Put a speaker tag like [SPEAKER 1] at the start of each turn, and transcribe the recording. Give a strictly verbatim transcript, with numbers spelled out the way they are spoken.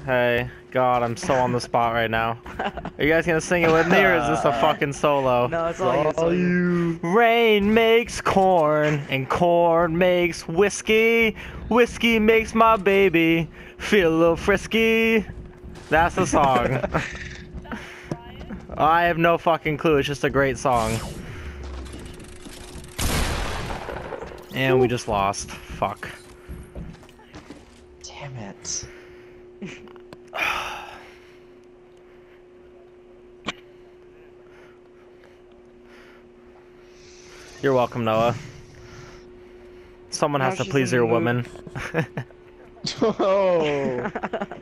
[SPEAKER 1] Hey, God, I'm so on the spot right now. Are you guys gonna sing it with me, or is this a fucking solo?
[SPEAKER 2] No, it's all you. It's all you.
[SPEAKER 1] Rain makes corn, and corn makes whiskey. Whiskey makes my baby feel a little frisky. That's the song. I have no fucking clue. It's just a great song. And we just lost. Fuck.
[SPEAKER 2] Damn it.
[SPEAKER 1] You're welcome, Noah. Someone
[SPEAKER 2] Now
[SPEAKER 1] has to
[SPEAKER 2] she's
[SPEAKER 1] please
[SPEAKER 2] in the
[SPEAKER 1] your
[SPEAKER 2] mood.
[SPEAKER 1] woman.
[SPEAKER 3] Oh.